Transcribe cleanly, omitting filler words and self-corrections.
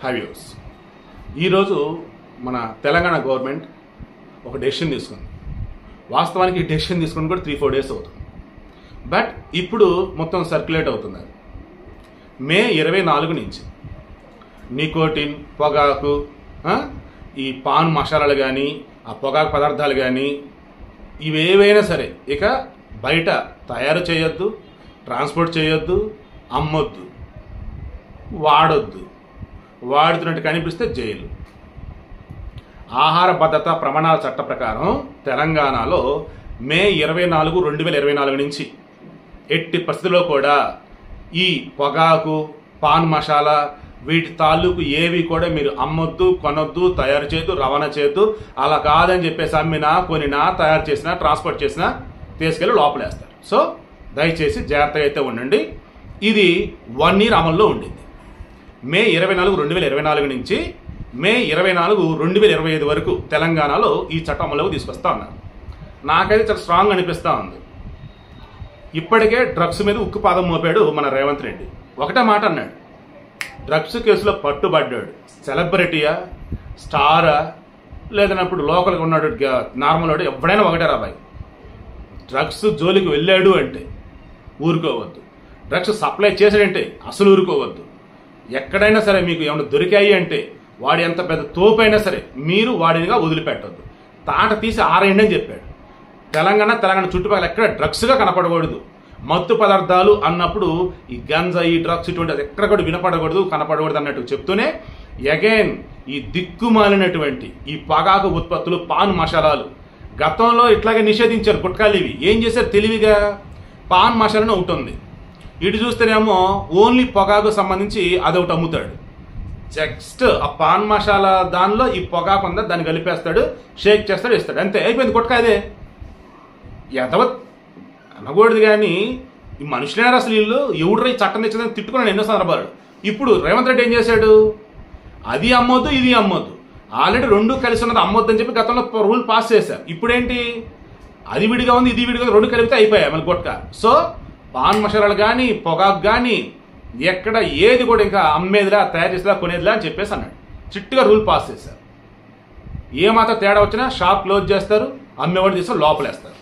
Highways ఈరోజు మన Telangana government ఒక డెసిషన్ తీసుకుంది. వాస్తవానికి ఈ డెసిషన్ తీసుకుని కూడా 3-4 డేస్ అవుతుంది. బట్ ఇప్పుడు మొత్తం సర్క్యులేట్ అవుతుంది. మే 24 నుంచి నికోటిన్, పొగాకు, ఈ పాన్ మసాలాలు కానీ, ఆ పొగాకు పదార్థాలు కానీ, ఇవేవైనా సరే ఇక బయట తయారు చేయొద్దు, ట్రాన్స్పోర్ట్ చేయొద్దు, అమ్మొద్దు, వాడొద్దు. వాడుతున్నట్టు కనిపిస్తే జైలు. ఆహార భద్రతా ప్రమాణాల చట్ట ప్రకారం తెలంగాణలో మే 24, 2024 నుంచి ఎట్టి పరిస్థితుల్లో కూడా ఈ పొగాకు, పాన్ మసాలా వీటి తాలూకు ఏవి కూడా మీరు అమ్మొద్దు, కొనొద్దు, తయారు చేయొద్దు, రవాణా చేయొద్దు. అలా కాదని చెప్పేసి అమ్మినా, కొనినా, తయారు చేసినా, ట్రాన్స్పోర్ట్ చేసినా తీసుకెళ్ళి లోపలేస్తారు. సో దయచేసి జాగ్రత్తగా అయితే ఉండండి. ఇది 1 year అమల్లో ఉండింది. మే 24, 2024 నుంచి మే 24, 2025 వరకు తెలంగాణలో ఈ చట్టం అమలులోకి తీసుకొస్తా ఉన్నారు. నాకైతే చాలా స్ట్రాంగ్ అనిపిస్తూ ఉంది. ఇప్పటికే డ్రగ్స్ మీద ఉక్కుపాదం మోపాడు మన రేవంత్ రెడ్డి. ఒకటే మాట అన్నాడు, డ్రగ్స్ కేసులో పట్టుబడ్డాడు. సెలబ్రిటీయా, స్టారా, లేదన్నప్పుడు లోకల్గా ఉన్నాడు నార్మల్ వాడు, ఎవడైనా ఒకటే రాబాయి. డ్రగ్స్ జోలికి వెళ్ళాడు అంటే ఊరుకోవద్దు. డ్రగ్స్ సప్లై చేశాడంటే అసలు ఊరుకోవద్దు. ఎక్కడైనా సరే మీకు ఏమైనా దొరికాయి అంటే వాడు ఎంత పెద్ద తోపైనా సరే మీరు వాడినిగా వదిలిపెట్టద్దు. తాట తీసి ఆరేయండి అని చెప్పాడు. తెలంగాణ చుట్టుపక్కల ఎక్కడ డ్రగ్స్గా కనపడకూడదు. మత్తు పదార్థాలు అన్నప్పుడు ఈ గంజా, ఈ డ్రగ్స్ ఇటువంటి ఎక్కడ కూడా వినపడకూడదు, కనపడకూడదు అన్నట్టు చెప్తూనే అగైన్ ఈ దిక్కుమాలినటువంటి ఈ పొగాకు ఉత్పత్తులు, పాన్ మసాలాలు గతంలో ఇట్లాగే నిషేధించారు. గుట్కాలు ఇవి ఏం చేశారు తెలివిగా, పాన్ మసాలాను ఒకటి ఉంది. ఇటు చూస్తేనేమో ఓన్లీ పొగాకు సంబంధించి అదొకటి అమ్ముతాడు. జస్ట్ ఆ పాన్ మసాలా దానిలో ఈ పొగాకు ఉందా దాన్ని కలిపేస్తాడు, షేక్ చేస్తాడు, ఇస్తాడు, అంతే అయిపోయింది. గుట్కా అదే ఎదవ అనకూడదు. కానీ ఈ మనుషులైనా అసలు వీళ్ళు ఎవడు ఈ చట్టం తెచ్చిందని తిట్టుకున్నాను ఎన్నో సందర్భాలు. ఇప్పుడు రేవంత్ రెడ్డి ఏం చేశాడు, అది అమ్మొద్దు, ఇది అమ్మొద్దు. ఆల్రెడీ రెండు కలిసి ఉన్నది అమ్మొద్దు అని చెప్పి గతంలో రూల్ పాస్ చేశారు. ఇప్పుడేంటి, అది విడిగా ఉంది, ఇది విడిగా ఉంది, రెండు కలిపితే అయిపోయాయి మళ్ళీ గుట్కా. సో పాన్ మసాలాలు కానీ, పొగాకు కానీ ఎక్కడ ఏది కూడా ఇంకా అమ్మేదిలా, తయారు చేసేలా, కొనేదిలా అని చెప్పేసి అన్నాడు. చిట్టుగా రూల్ పాస్ చేశారు. ఏమాత్రం తేడా వచ్చినా షాప్ క్లోజ్ చేస్తారు, అమ్మేవాడు తీసుకొని లోపలేస్తారు.